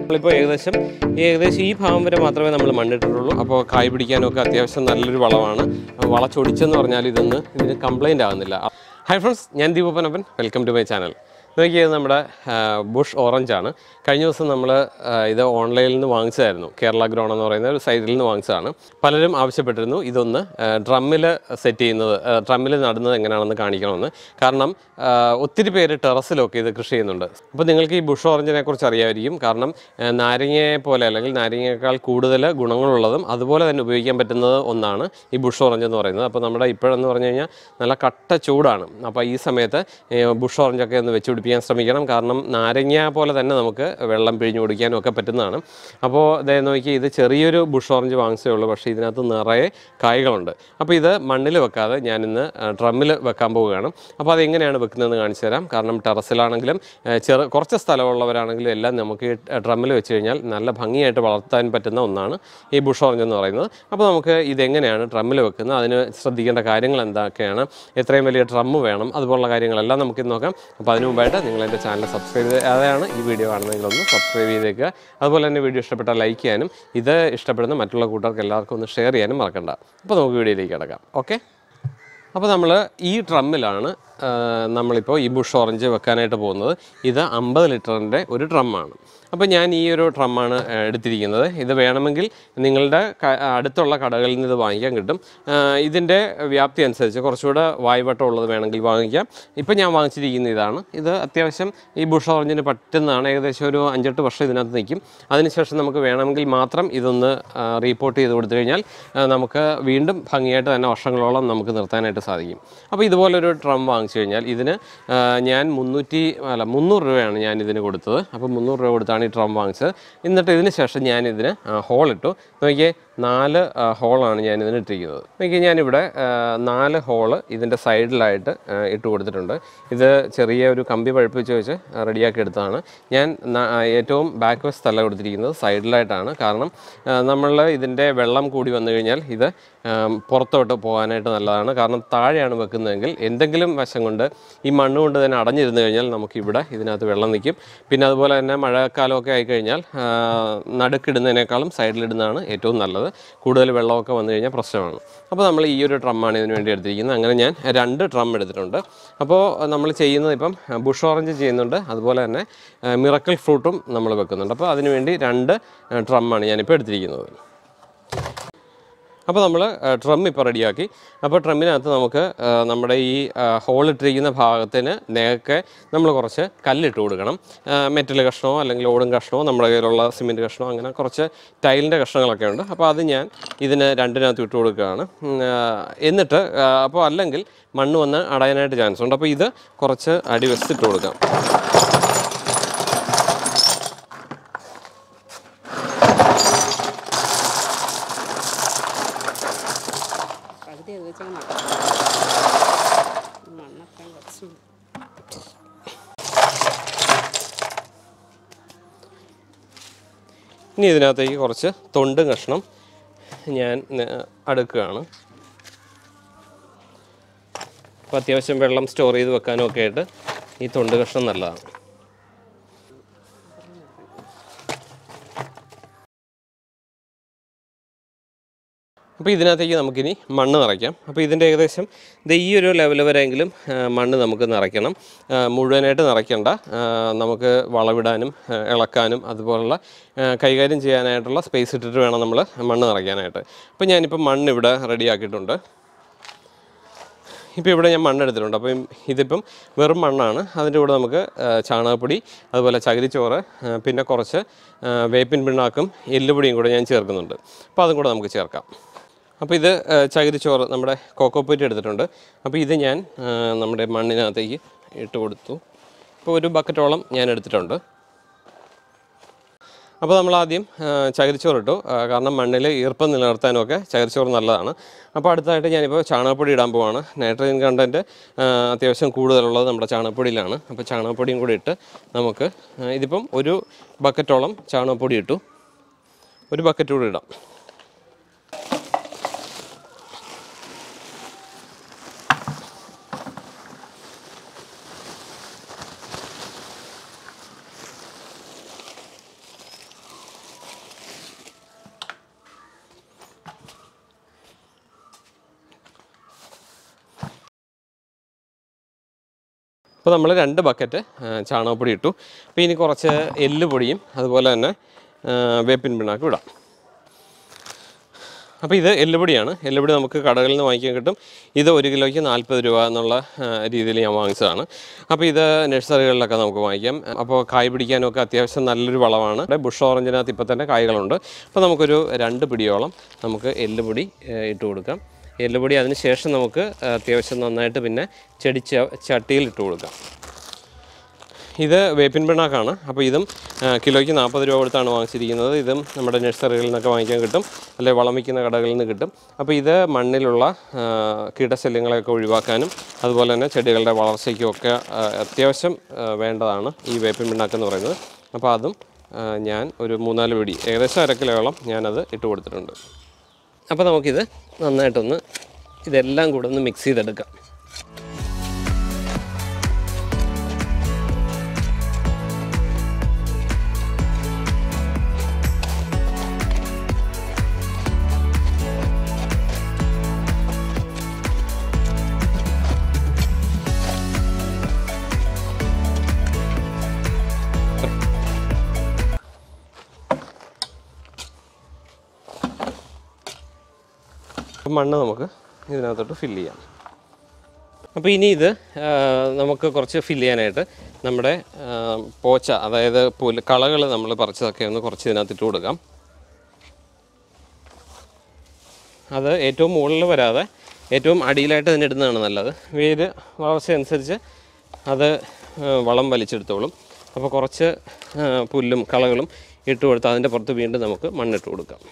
ഇപ്പോൾ ഏകദേശം ഈ ഭാഗം വരെ മാത്രമേ നമ്മൾ മണ്ണിട്ടിട്ടുള്ളൂ. അപ്പോൾ കായ് പിടിക്കാനൊക്കെ അത്യാവശ്യം നല്ലൊരു വളമാണ്. വളച്ചൊടിച്ചെന്ന് പറഞ്ഞാൽ ഇതിന് കംപ്ലൈൻ്റ് ആകുന്നില്ല. ഹായ് ഫ്രണ്ട്സ്, ഞാൻ Ponnappan. Welcome to my channel. നോക്കിയത് നമ്മുടെ ബുഷ് ഓറഞ്ചാണ്. കഴിഞ്ഞ ദിവസം നമ്മൾ ഇത് ഓൺലൈനിൽ നിന്ന് വാങ്ങിച്ചതായിരുന്നു. കേരള ഗ്രോൺ എന്ന് പറയുന്ന ഒരു സൈറ്റിൽ നിന്ന് വാങ്ങിച്ചതാണ്. പലരും ആവശ്യപ്പെട്ടിരുന്നു ഇതൊന്ന് ഡ്രമ്മിൽ സെറ്റ് ചെയ്യുന്നത്, ഡ്രമ്മിൽ നടുന്നത് എങ്ങനെയാണെന്ന് കാണിക്കണമെന്ന്. കാരണം ഒത്തിരി പേര് ടെറസിലൊക്കെ ഇത് കൃഷി ചെയ്യുന്നുണ്ട്. അപ്പോൾ നിങ്ങൾക്ക് ഈ ബുഷ് ഓറഞ്ചിനെ കുറിച്ച് അറിയാമായിരിക്കും. കാരണം നാരങ്ങയെ പോലെ അല്ലെങ്കിൽ നാരങ്ങയേക്കാൾ കൂടുതൽ ഗുണങ്ങളുള്ളതും അതുപോലെ തന്നെ ഉപയോഗിക്കാൻ പറ്റുന്നത് ഒന്നാണ് ഈ ബുഷ് ഓറഞ്ച് എന്ന് പറയുന്നത്. അപ്പോൾ നമ്മുടെ ഇപ്പോഴെന്ന് പറഞ്ഞു കഴിഞ്ഞാൽ നല്ല കട്ട ചൂടാണ്. അപ്പോൾ ഈ സമയത്ത് ബുഷ് ഓറഞ്ചൊക്കെ ഒന്ന് വെച്ച് പിടിപ്പിക്കാൻ ശ്രമിക്കണം. കാരണം നാരങ്ങ പോലെ തന്നെ നമുക്ക് വെള്ളം പിഴിഞ്ഞു കുടിക്കാനും ഒക്കെ പറ്റുന്നതാണ്. അപ്പോൾ അതായത് നോക്കി, ഇത് ചെറിയൊരു ബുഷ് ഓറഞ്ച് വാങ്ങിച്ചേ ഉള്ളൂ, പക്ഷേ ഇതിനകത്ത് നിറയെ കായ്കളുണ്ട്. അപ്പോൾ ഇത് മണ്ണിൽ വെക്കാതെ ഞാനിന്ന് ഡ്രമ്മിൽ വെക്കാൻ പോവുകയാണ്. അപ്പോൾ അതെങ്ങനെയാണ് വെക്കുന്നതെന്ന് കാണിച്ചു തരാം. കാരണം ടെറസിലാണെങ്കിലും കുറച്ച് സ്ഥലമുള്ളവരാണെങ്കിലും എല്ലാം നമുക്ക് ഡ്രമ്മിൽ വെച്ച് കഴിഞ്ഞാൽ നല്ല ഭംഗിയായിട്ട് വളർത്താൻ പറ്റുന്ന ഒന്നാണ് ഈ ബുഷ് ഓറഞ്ച് എന്ന് പറയുന്നത്. അപ്പോൾ നമുക്ക് ഇതെങ്ങനെയാണ് ഡ്രമ്മിൽ വെക്കുന്നത്, അതിന് ശ്രദ്ധിക്കേണ്ട കാര്യങ്ങൾ എന്തൊക്കെയാണ്, എത്രയും വലിയ ഡ്രമ്മ് വേണം, അതുപോലുള്ള കാര്യങ്ങളെല്ലാം നമുക്കിന്ന് നോക്കാം. അപ്പോൾ അതിന് മുമ്പായിട്ട് നിങ്ങൾ എൻ്റെ ചാനൽ സബ്സ്ക്രൈബ് ചെയ്ത് അതാണ് ഈ വീഡിയോ കാണുന്നതെങ്കിലൊന്ന് സബ്സ്ക്രൈബ് ചെയ്തേക്കുക. അതുപോലെ തന്നെ വീഡിയോ ഇഷ്ടപ്പെട്ടാൽ ലൈക്ക് ചെയ്യാനും ഇത് ഇഷ്ടപ്പെടുന്ന മറ്റുള്ള കൂട്ടുകാർക്ക് എല്ലാവർക്കും ഒന്ന് ഷെയർ ചെയ്യാനും മറക്കണ്ട. അപ്പോൾ നമുക്ക് വീഡിയോയിലേക്ക് കിടക്കാം. ഓക്കെ, അപ്പോൾ നമ്മൾ ഈ ഡ്രമ്മിലാണ് നമ്മളിപ്പോൾ ഈ ബുഷ് ഓറഞ്ച് വെക്കാനായിട്ട് പോകുന്നത്. ഇത് 50 ലിറ്ററിൻ്റെ ഒരു ഡ്രമ്മാണ്. അപ്പോൾ ഞാൻ ഈ ഒരു ഡ്രമ്മാണ് എടുത്തിരിക്കുന്നത്. ഇത് വേണമെങ്കിൽ നിങ്ങളുടെ അടുത്തുള്ള കടകളിൽ നിന്ന് ഇത് വാങ്ങിക്കാൻ കിട്ടും. ഇതിൻ്റെ വ്യാപ്തി അനുസരിച്ച് കുറച്ചുകൂടെ വായ്വട്ടം ഉള്ളത് വേണമെങ്കിൽ വാങ്ങിക്കാം. ഇപ്പോൾ ഞാൻ വാങ്ങിച്ചിരിക്കുന്ന ഇതാണ്. ഇത് അത്യാവശ്യം ഈ ബുഷ് ഓറഞ്ചിന് പറ്റുന്നതാണ്. ഏകദേശം ഒരു 5-8 വർഷം ഇതിനകത്ത് നിൽക്കും. അതിനുശേഷം നമുക്ക് വേണമെങ്കിൽ മാത്രം ഇതൊന്ന് റീപോർട്ട് ചെയ്ത് കൊടുത്തു കഴിഞ്ഞാൽ നമുക്ക് വീണ്ടും ഭംഗിയായിട്ട് തന്നെ വർഷങ്ങളോളം നമുക്ക് നിർത്താനായിട്ട് സാധിക്കും. അപ്പോൾ ഇതുപോലൊരു ഡ്രം വാങ്ങിച്ചു കഴിഞ്ഞാൽ ഇതിന് ഞാൻ 300 രൂപയാണ് ഞാൻ ഇതിന് കൊടുത്തത്. അപ്പോൾ 300 രൂപ കൊടുത്താണ് ഈ ഡ്രം വാങ്ങിച്ചത്. എന്നിട്ട് ഇതിന് ശേഷം ഞാനിതിന് ഹോളിട്ടു. നോക്കിയേ, 4 ഹോളാണ് ഞാനിതിന് ഇട്ടിരിക്കുന്നത്. നോക്കിയാൽ ഞാനിവിടെ 4 ഹോള് ഇതിൻ്റെ സൈഡിലായിട്ട് ഇട്ട് കൊടുത്തിട്ടുണ്ട്. ഇത് ചെറിയ ഒരു കമ്പി പഴുപ്പിച്ച് വെച്ച് റെഡിയാക്കി എടുത്തതാണ്. ഞാൻ ഏറ്റവും ബാക്ക് വശത്തല്ല കൊടുത്തിരിക്കുന്നത്, സൈഡിലായിട്ടാണ്. കാരണം നമ്മൾ ഇതിൻ്റെ വെള്ളം കൂടി വന്നു കഴിഞ്ഞാൽ ഇത് പുറത്തോട്ട് പോകാനായിട്ട് നല്ലതാണ്. കാരണം താഴെയാണ് വെക്കുന്നതെങ്കിൽ എന്തെങ്കിലും വശം കൊണ്ട് ഈ മണ്ണ് കൊണ്ട് തന്നെ അടഞ്ഞിരുന്നു കഴിഞ്ഞാൽ നമുക്കിവിടെ ഇതിനകത്ത് വെള്ളം നിൽക്കും. പിന്നെ അതുപോലെ തന്നെ മഴക്കാലമൊക്കെ ആയിക്കഴിഞ്ഞാൽ നടുക്കിടുന്നതിനേക്കാളും സൈഡിലിടുന്നതാണ് ഏറ്റവും നല്ലത്. കൂടുതൽ വെള്ളമൊക്കെ വന്നു കഴിഞ്ഞാൽ പ്രശ്നമാണ്. അപ്പോൾ നമ്മൾ ഈ ഒരു ഡ്രമ്മാണ് ഇതിന് വേണ്ടി എടുത്തിരിക്കുന്നത്. അങ്ങനെ ഞാൻ 2 ഡ്രം എടുത്തിട്ടുണ്ട്. അപ്പോൾ നമ്മൾ ചെയ്യുന്നത് ഇപ്പം ബുഷ് ഓറഞ്ച് ചെയ്യുന്നുണ്ട്, അതുപോലെ തന്നെ മിറക്കിൾ ഫ്രൂട്ടും നമ്മൾ വെക്കുന്നുണ്ട്. അപ്പോൾ അതിനുവേണ്ടി 2 ഡ്രമ്മാണ് ഞാനിപ്പോൾ എടുത്തിരിക്കുന്നത്. അപ്പോൾ നമ്മൾ ഡ്രം ഇപ്പോൾ റെഡിയാക്കി. അപ്പോൾ ഡ്രമ്മിനകത്ത് നമുക്ക് നമ്മുടെ ഈ ഹോളിട്ടിരിക്കുന്ന ഭാഗത്തിന് നേരൊക്കെ നമ്മൾ കുറച്ച് കല്ലിട്ട് കൊടുക്കണം. മെറ്റൽ കഷ്ണമോ അല്ലെങ്കിൽ ഓടും കഷ്ണമോ, നമ്മുടെ കയ്യിലുള്ള സിമെൻറ്റ് കഷ്ണമോ, അങ്ങനെ കുറച്ച് ടൈലിൻ്റെ കഷ്ണങ്ങളൊക്കെ ഉണ്ട്. അപ്പോൾ അത് ഞാൻ ഇതിന് 2-നകത്ത് ഇട്ട് കൊടുക്കുകയാണ്. എന്നിട്ട് അപ്പോൾ അല്ലെങ്കിൽ മണ്ണ് വന്ന് അടയാനായിട്ട് ചാൻസ് ഉണ്ട്. അപ്പോൾ ഇത് കുറച്ച് അടിവശത്തിട്ട് കൊടുക്കാം. ഇനി ഇതിനകത്തേക്ക് കുറച്ച് തൊണ്ട് കഷ്ണം ഞാൻ അടുക്കുകയാണ്. അപ്പോൾ അത്യാവശ്യം വെള്ളം സ്റ്റോർ ചെയ്ത് വെക്കാനും ഒക്കെ ആയിട്ട് ഈ തൊണ്ട് കഷ്ണം നല്ലതാണ്. അപ്പോൾ ഇതിനകത്തേക്ക് നമുക്കിനി മണ്ണ് നിറയ്ക്കാം. അപ്പോൾ ഇതിൻ്റെ ഏകദേശം ഈ ഒരു ലെവൽ വരെയെങ്കിലും മണ്ണ് നമുക്ക് നിറയ്ക്കണം. മുഴുവനായിട്ട് നിറയ്ക്കേണ്ട. നമുക്ക് വളവിടാനും ഇളക്കാനും അതുപോലുള്ള കൈകാര്യം ചെയ്യാനായിട്ടുള്ള സ്പേസ് ഇട്ടിട്ട് വേണം നമ്മൾ മണ്ണ് നിറയ്ക്കാനായിട്ട്. അപ്പോൾ ഞാനിപ്പോൾ മണ്ണ് ഇവിടെ റെഡിയാക്കിയിട്ടുണ്ട്. ഇപ്പോൾ ഇവിടെ ഞാൻ മണ്ണെടുത്തിട്ടുണ്ട്. അപ്പം ഇതിപ്പം വെറും മണ്ണാണ്. അതിൻ്റെ കൂടെ നമുക്ക് ചാണകപ്പൊടി, അതുപോലെ ചകിരിച്ചോറ്, പിന്നെ കുറച്ച് വേപ്പിൻ പിണ്ണാക്കും എല്ലുപൊടിയും കൂടെ ഞാൻ ചേർക്കുന്നുണ്ട്. അപ്പോൾ അതും കൂടെ നമുക്ക് ചേർക്കാം. അപ്പോൾ ഇത് ചകിരിച്ചോറ്, നമ്മുടെ കോക്കോപ്പീറ്റ് എടുത്തിട്ടുണ്ട്. അപ്പോൾ ഇത് ഞാൻ നമ്മുടെ മണ്ണിനകത്തേക്ക് ഇട്ട് കൊടുത്തു. ഇപ്പോൾ ഒരു ബക്കറ്റോളം ഞാൻ എടുത്തിട്ടുണ്ട്. അപ്പോൾ നമ്മളാദ്യം ചകിരിച്ചോറിട്ടു. കാരണം മണ്ണിൽ ഈർപ്പം നിലനിർത്താനുമൊക്കെ ചകിരിച്ചോറ് നല്ലതാണ്. അപ്പോൾ അടുത്തതായിട്ട് ഞാനിപ്പോൾ ചാണകപ്പൊടി ഇടാൻ പോവാണ്. നൈട്രജൻ കണ്ടൻറ്റ് അത്യാവശ്യം കൂടുതലുള്ളത് നമ്മുടെ ചാണകപ്പൊടിയിലാണ്. അപ്പോൾ ചാണകപ്പൊടിയും കൂടി ഇട്ട് നമുക്ക് ഇതിപ്പം ഒരു ബക്കറ്റോളം ചാണകപ്പൊടി ഇട്ടു. ഒരു ബക്കറ്റ് കൂടി ഇടാം. അപ്പോൾ നമ്മൾ 2 ബക്കറ്റ് ചാണകപ്പൊടി ഇട്ടു. അപ്പോൾ ഇനി കുറച്ച് എല്ലുപൊടിയും അതുപോലെ തന്നെ വേപ്പിൻ പിണ്ണാക്കും ഇടാം. അപ്പോൾ ഇത് എല്ലുപൊടിയാണ്. എല്ലുപൊടി നമുക്ക് കടകളിൽ നിന്ന് വാങ്ങിക്കാൻ കിട്ടും. ഇത് 1 കിലോയ്ക്ക് 40 രൂപ എന്നുള്ള രീതിയിൽ ഞാൻ വാങ്ങിച്ചതാണ്. അപ്പോൾ ഇത് നഴ്സറികളിലൊക്കെ നമുക്ക് വാങ്ങിക്കാം. അപ്പോൾ കായ് പിടിക്കാനൊക്കെ അത്യാവശ്യം നല്ലൊരു വളമാണ്. ബുഷ് ഓറഞ്ചിനകത്ത് ഇപ്പോൾ തന്നെ കായ്കളുണ്ട്. അപ്പോൾ നമുക്കൊരു 2 പിടിയോളം നമുക്ക് എല്ലുപൊടി ഇട്ട് കൊടുക്കാം. എല്ലുപൊടി അതിന് ശേഷം നമുക്ക് അത്യാവശ്യം നന്നായിട്ട് പിന്നെ ചട്ടിയിൽ ഇട്ട് കൊടുക്കാം. ഇത് വേപ്പിൻ പിണ്ണാക്കാണ്. അപ്പോൾ ഇതും കിലോയ്ക്ക് 40 രൂപ കൊടുത്താണ് വാങ്ങിച്ചിരിക്കുന്നത്. ഇതും നമ്മുടെ നഴ്സറികളിൽ നിന്നൊക്കെ വാങ്ങിക്കാൻ കിട്ടും, അല്ലെങ്കിൽ വളം വയ്ക്കുന്ന കടകളിൽ നിന്ന് കിട്ടും. അപ്പോൾ ഇത് മണ്ണിലുള്ള കീടശല്യങ്ങളെയൊക്കെ ഒഴിവാക്കാനും അതുപോലെ തന്നെ ചെടികളുടെ വളർച്ചയ്ക്കുമൊക്കെ അത്യാവശ്യം വേണ്ടതാണ് ഈ വേപ്പിൻ പിണ്ണാക്ക് എന്ന് പറയുന്നത്. അപ്പോൾ അതും ഞാൻ ഒരു 3-4 പിടി, ഏകദേശം 1/2 കിലോയോളം ഞാനത് ഇട്ട് കൊടുത്തിട്ടുണ്ട്. അപ്പോൾ നമുക്കിത് നന്നായിട്ടൊന്ന് ഇതെല്ലാം കൂടെ ഒന്ന് മിക്സ് ചെയ്തെടുക്കാം. മണ്ണ് നമുക്ക് ഇതിനകത്തോട്ട് ഫില്ല് ചെയ്യാം. അപ്പോൾ ഇനി ഇത് നമുക്ക് കുറച്ച് ഫില്ല് ചെയ്യാനായിട്ട് നമ്മുടെ പോച്ച, അതായത് കളകൾ നമ്മൾ പറിച്ചതൊക്കെ ഒന്ന് കുറച്ച് ഇതിനകത്തിട്ട് കൊടുക്കാം. അത് ഏറ്റവും മുകളിൽ വരാതെ ഏറ്റവും അടിയിലായിട്ട് തന്നെ ഇടുന്നതാണ് നല്ലത്. വേര് വളർച്ച അനുസരിച്ച് അത് വളം വലിച്ചെടുത്തോളും. അപ്പോൾ കുറച്ച് പുല്ലും കളകളും ഇട്ട് കൊടുത്ത് അതിൻ്റെ പുറത്ത് വീണ്ടും നമുക്ക് മണ്ണിട്ട് കൊടുക്കാം.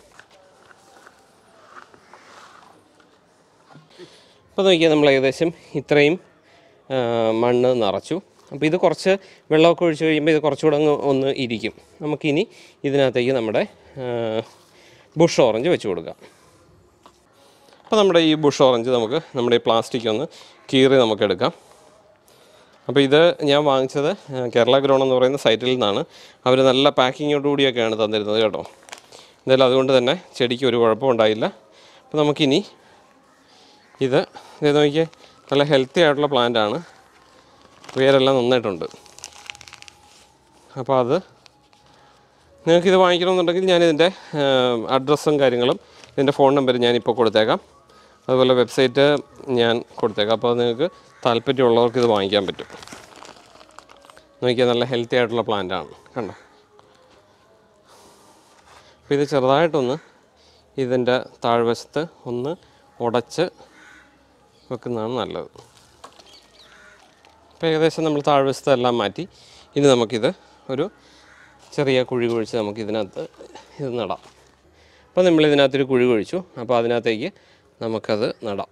അപ്പോൾ നോക്കിയാൽ നമ്മൾ ഏകദേശം ഇത്രയും മണ്ണ് നിറച്ചു. അപ്പോൾ ഇത് കുറച്ച് വെള്ളമൊക്കെ ഒഴിച്ച് കഴിയുമ്പോൾ ഇത് കുറച്ചുകൂടെ ഒന്ന് ഇരിക്കും. നമുക്കിനി ഇതിനകത്തേക്ക് നമ്മുടെ ബുഷ് ഓറഞ്ച് വെച്ച് കൊടുക്കാം. അപ്പോൾ നമ്മുടെ ഈ ബുഷ് ഓറഞ്ച് നമുക്ക് നമ്മുടെ ഈ പ്ലാസ്റ്റിക് ഒന്ന് കീറി നമുക്കെടുക്കാം. അപ്പോൾ ഇത് ഞാൻ വാങ്ങിച്ചത് കേരള ഗ്രോൺ എന്ന് പറയുന്ന സൈറ്റിൽ നിന്നാണ്. അവർ നല്ല പാക്കിങ്ങോടുകൂടിയൊക്കെയാണ് തന്നിരുന്നത് കേട്ടോ. എന്തായാലും അതുകൊണ്ട് തന്നെ ചെടിക്ക് ഒരു കുഴപ്പമുണ്ടായില്ല. അപ്പോൾ നമുക്കിനി ഇത് നോക്കിയാൽ നല്ല ഹെൽത്തി ആയിട്ടുള്ള പ്ലാന്റാണ്. വേരെല്ലാം നന്നായിട്ടുണ്ട്. അപ്പോൾ അത് നിങ്ങൾക്കിത് വാങ്ങിക്കണമെന്നുണ്ടെങ്കിൽ ഞാനിതിൻ്റെ അഡ്രസ്സും കാര്യങ്ങളും ഇതിൻ്റെ ഫോൺ നമ്പർ ഞാനിപ്പോൾ കൊടുത്തേക്കാം. അതുപോലെ വെബ്സൈറ്റ് ഞാൻ കൊടുത്തേക്കാം. അപ്പോൾ നിങ്ങൾക്ക് താല്പര്യമുള്ളവർക്ക് ഇത് വാങ്ങിക്കാൻ പറ്റും. നോക്കിയാൽ നല്ല ഹെൽത്തി ആയിട്ടുള്ള പ്ലാന്റാണ്, കണ്ടോ. അപ്പോൾ ഇത് ചെറുതായിട്ടൊന്ന് ഇതിൻ്റെ താഴ്വശത്ത് ഒന്ന് ഉടച്ച് വെക്കുന്നതാണ് നല്ലത്. അപ്പോൾ ഏകദേശം നമ്മൾ താഴ്വശത്തെല്ലാം മാറ്റി ഇനി നമുക്കിത് ഒരു ചെറിയ കുഴി കുഴിച്ച് നമുക്കിതിനകത്ത് ഇത് നടാം. അപ്പോൾ നമ്മളിതിനകത്തൊരു കുഴി കുഴിച്ചു. അപ്പോൾ അതിനകത്തേക്ക് നമുക്കത് നടാം.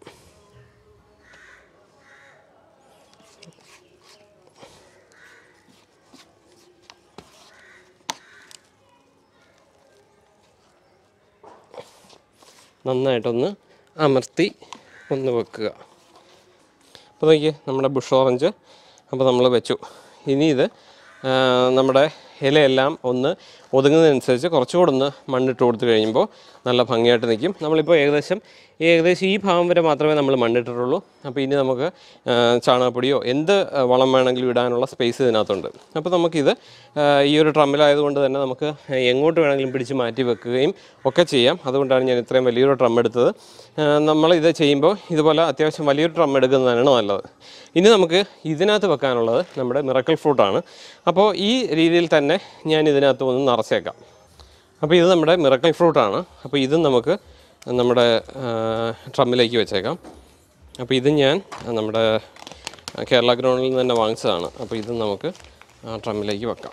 നന്നായിട്ടൊന്ന് അമർത്തി ഒന്ന് വെക്കുക. അപ്പോൾ നോക്കിയേ നമ്മുടെ ബുഷ് ഓറഞ്ച് അപ്പോൾ നമ്മൾ വെച്ചു. ഇനി ഇത് നമ്മുടെ ഇലയെല്ലാം ഒന്ന് ഒതുങ്ങുന്നതനുസരിച്ച് കുറച്ചുകൂടെ ഒന്ന് മണ്ണിട്ട് കൊടുത്ത് കഴിയുമ്പോൾ നല്ല ഭംഗിയായിട്ട് നിൽക്കും. നമ്മളിപ്പോൾ ഏകദേശം ഈ ഭാഗം വരെ മാത്രമേ നമ്മൾ മണ്ണിട്ടിട്ടുള്ളൂ. അപ്പോൾ ഇനി നമുക്ക് ചാണകപ്പൊടിയോ എന്ത് വളം വേണമെങ്കിലും ഇടാനുള്ള സ്പേസ് ഇതിനകത്തുണ്ട്. അപ്പോൾ നമുക്കിത് ഈ ഒരു ട്രമ്മിലായതുകൊണ്ട് തന്നെ നമുക്ക് എങ്ങോട്ട് വേണമെങ്കിലും പിടിച്ച് മാറ്റി വെക്കുകയും ഒക്കെ ചെയ്യാം. അതുകൊണ്ടാണ് ഞാൻ ഇത്രയും വലിയൊരു ട്രം എടുത്തത്. നമ്മളിത് ചെയ്യുമ്പോൾ ഇതുപോലെ അത്യാവശ്യം വലിയൊരു ട്രം എടുക്കുന്നതാണ് നല്ലത്. ഇനി നമുക്ക് ഇതിനകത്ത് വെക്കാനുള്ളത് നമ്മുടെ മിറക്കിൾ ഫ്രൂട്ടാണ്. അപ്പോൾ ഈ രീതിയിൽ തന്നെ ഞാൻ ഇതിനകത്ത് ഒന്ന് നിറച്ചേക്കാം. അപ്പോൾ ഇത് നമ്മുടെ മിറക്കിൾ ഫ്രൂട്ടാണ്. അപ്പോൾ ഇതും നമുക്ക് നമ്മുടെ ട്രമ്മിലേക്ക് വെച്ചേക്കാം. അപ്പോൾ ഇത് ഞാൻ നമ്മുടെ കേരള ഗ്രൗണ്ടിൽ നിന്ന് തന്നെ വാങ്ങിച്ചതാണ്. അപ്പോൾ ഇത് നമുക്ക് ട്രമ്മിലേക്ക് വെക്കാം.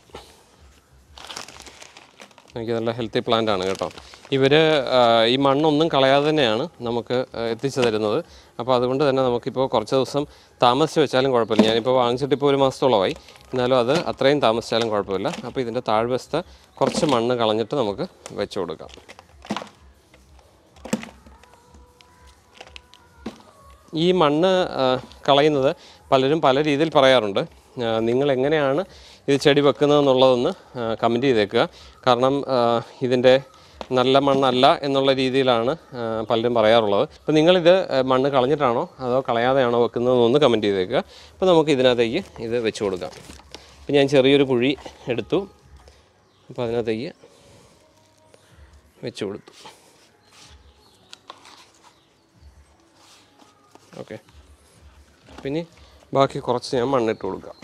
എനിക്ക് നല്ല ഹെൽത്തി പ്ലാന്റ് ആണ് കേട്ടോ. ഇവർ ഈ മണ്ണൊന്നും കളയാതെ തന്നെയാണ് നമുക്ക് എത്തിച്ചു തരുന്നത്. അപ്പോൾ അതുകൊണ്ട് തന്നെ നമുക്കിപ്പോൾ കുറച്ച് ദിവസം താമസിച്ച് വെച്ചാലും കുഴപ്പമില്ല. ഞാനിപ്പോൾ വാങ്ങിച്ചിട്ട് ഇപ്പോൾ 1 മാസത്തോളമായി. എന്നാലും അത് അത്രയും താമസിച്ചാലും കുഴപ്പമില്ല. അപ്പോൾ ഇതിൻ്റെ താഴ്വശത്ത് കുറച്ച് മണ്ണ് കളഞ്ഞിട്ട് നമുക്ക് വെച്ച് കൊടുക്കാം. ഈ മണ്ണ് കളയുന്നത് പലരും പല രീതിയിൽ പറയാറുണ്ട്. നിങ്ങൾ എങ്ങനെയാണ് ഇത് ചെടി വെക്കുന്നതെന്നുള്ളതൊന്ന് കമൻറ്റ് ചെയ്തേക്കുക. കാരണം ഇതിൻ്റെ നല്ല മണ്ണല്ല എന്നുള്ള രീതിയിലാണ് പലരും പറയാറുള്ളത്. അപ്പോൾ നിങ്ങളിത് മണ്ണ് കളഞ്ഞിട്ടാണോ അതോ കളയാതെയാണോ വെക്കുന്നതെന്നൊന്ന് കമൻറ്റ് ചെയ്തേക്കുക. അപ്പോൾ നമുക്ക് ഇതിനകത്തേക്ക് ഇത് വെച്ച് കൊടുക്കാം. അപ്പോൾ ഞാൻ ചെറിയൊരു കുഴി എടുത്തു. അപ്പോൾ അതിനകത്തേക്ക് വെച്ച് കൊടുത്തു. ഓക്കെ, പിന്നെ ബാക്കി കുറച്ച് ഞാൻ മണ്ണിട്ട് കൊടുക്കാം.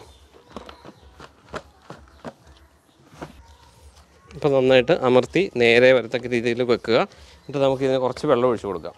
ഇപ്പോൾ നന്നായിട്ട് അമർത്തി നേരെ വരത്തക്ക രീതിയിൽ വെക്കുക. എന്നിട്ട് നമുക്കിതിന് കുറച്ച് വെള്ളം ഒഴിച്ച് കൊടുക്കാം.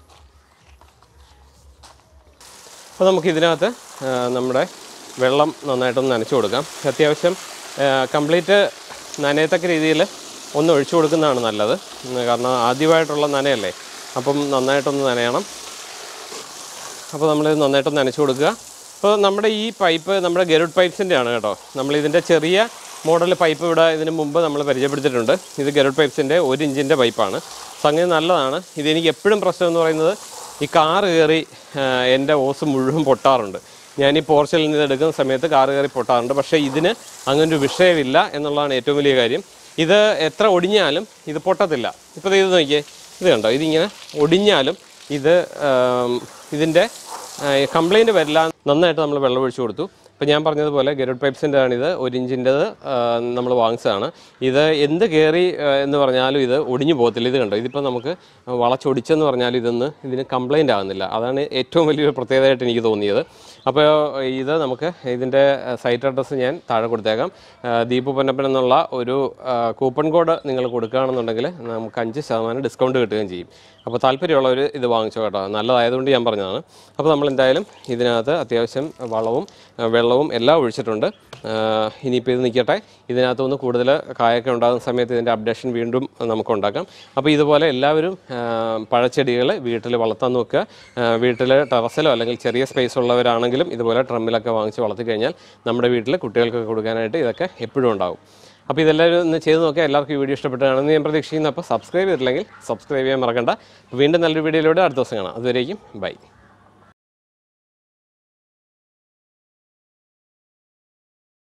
അപ്പോൾ നമുക്കിതിനകത്ത് നമ്മുടെ വെള്ളം നന്നായിട്ടൊന്ന് നനച്ച് കൊടുക്കാം. അത്യാവശ്യം കംപ്ലീറ്റ് നനയത്തക്ക രീതിയിൽ ഒന്ന് ഒഴിച്ചു കൊടുക്കുന്നതാണ് നല്ലത്. കാരണം ആദ്യമായിട്ടുള്ള നനയല്ലേ, അപ്പം നന്നായിട്ടൊന്ന് നനയണം. അപ്പോൾ നമ്മളിത് നന്നായിട്ടൊന്ന് നനച്ച് കൊടുക്കുക. അപ്പോൾ നമ്മുടെ ഈ പൈപ്പ് നമ്മുടെ ഗരുഡ് പൈപ്പ്സിൻ്റെ ആണ് കേട്ടോ. നമ്മളിതിൻ്റെ ചെറിയ മോഡൽ പൈപ്പ് ഇവിടെ ഇതിന് മുമ്പ് നമ്മൾ പരിചയപ്പെടുത്തിയിട്ടുണ്ട്. ഇത് ഗരുഡ് പൈപ്പ്സിൻ്റെ 1 ഇഞ്ചിൻ്റെ പൈപ്പാണ്. സംഗതി നല്ലതാണ്. ഇതെനിക്ക് എപ്പോഴും പ്രശ്നം എന്ന് പറയുന്നത് ഈ കാറ് കയറി എൻ്റെ ഓസ് മുഴുവൻ പൊട്ടാറുണ്ട്. ഞാൻ ഈ പോർച്ചിൽ നിന്ന് എടുക്കുന്ന സമയത്ത് കാറ് കയറി പൊട്ടാറുണ്ട്. പക്ഷേ ഇതിന് അങ്ങനൊരു വിഷയമില്ല എന്നുള്ളതാണ് ഏറ്റവും വലിയ കാര്യം. ഇത് എത്ര ഒടിഞ്ഞാലും ഇത് പൊട്ടത്തില്ല. ഇപ്പോൾ ഇത് നോക്കിയേ, ഇത് കണ്ടോ, ഇതിങ്ങനെ ഒടിഞ്ഞാലും ഇതിൻ്റെ കംപ്ലൈൻറ്റ് വരില്ല. നന്നായിട്ട് നമ്മൾ വെള്ളം ഒഴിച്ചു കൊടുത്തു. ഇപ്പോൾ ഞാൻ പറഞ്ഞതുപോലെ ഗരുഡ് പൈപ്പ്സിൻ്റെ ആണിത്. 1 ഇഞ്ചിൻ്റെത് നമ്മൾ വാങ്ങിച്ചതാണ്. ഇത് എന്ത് കയറി എന്ന് പറഞ്ഞാലും ഇത് ഒടിഞ്ഞു പോകത്തില്ല. ഇത് കണ്ടോ, ഇതിപ്പോൾ നമുക്ക് വളച്ചൊടിച്ചെന്ന് പറഞ്ഞാലും ഇതിന് കംപ്ലൈൻ്റ് ആകുന്നില്ല. അതാണ് ഏറ്റവും വലിയൊരു പ്രത്യേകതയായിട്ട് എനിക്ക് തോന്നിയത്. അപ്പോൾ ഇത് നമുക്ക് ഇതിൻ്റെ സൈറ്റ് അഡ്രസ്സ് ഞാൻ താഴെ കൊടുത്തേക്കാം. ദീപു പൊന്നപ്പൻ എന്നുള്ള ഒരു കൂപ്പൺ കോഡ് നിങ്ങൾ കൊടുക്കുകയാണെന്നുണ്ടെങ്കിൽ നമുക്ക് 5% ഡിസ്കൗണ്ട് കിട്ടുകയും ചെയ്യും. അപ്പോൾ താല്പര്യമുള്ളവർ ഇത് വാങ്ങിച്ചോ കേട്ടോ. നല്ലതായതുകൊണ്ട് ഞാൻ പറഞ്ഞതാണ്. അപ്പോൾ നമ്മൾ എന്തായാലും ഇതിനകത്ത് അത്യാവശ്യം വളവും വെള്ളവും എല്ലാം ഒഴിച്ചിട്ടുണ്ട്. ഇനിയിപ്പോൾ ഇത് നിൽക്കട്ടെ. ഇതിനകത്തുനിന്ന് കൂടുതൽ കായൊക്കെ ഉണ്ടാകുന്ന സമയത്ത് ഇതിൻ്റെ അപ്ഡേഷൻ വീണ്ടും നമുക്ക് ഉണ്ടാക്കാം. അപ്പോൾ ഇതുപോലെ എല്ലാവരും പഴച്ചെടികൾ വീട്ടിൽ വളർത്താൻ നോക്കുക. വീട്ടിൽ ടെറസിലോ അല്ലെങ്കിൽ ചെറിയ സ്പേസ് ഉള്ളവരാണെങ്കിലും ഇതുപോലെ ഡ്രമ്മിലൊക്കെ വാങ്ങിച്ച് വളർത്തി കഴിഞ്ഞാൽ നമ്മുടെ വീട്ടിൽ കുട്ടികൾക്ക് കൊടുക്കാനായിട്ട് ഇതൊക്കെ എപ്പോഴും ഉണ്ടാകും. അപ്പോൾ ഇതെല്ലാവരും ഒന്ന് ചെയ്ത് നോക്കുക. എല്ലാവർക്കും ഈ വീഡിയോ ഇഷ്ടപ്പെട്ടാണെന്ന് ഞാൻ പ്രതീക്ഷിക്കുന്നു. അപ്പോൾ സബ്സ്ക്രൈബ് ചെയ്തിട്ടില്ലെങ്കിൽ സബ്സ്ക്രൈബ് ചെയ്യാൻ മറക്കണ്ട. വീണ്ടും നല്ലൊരു വീഡിയോയിലൂടെ അടുത്ത ദിവസം കാണാം. അതുവരേക്കും ബൈ.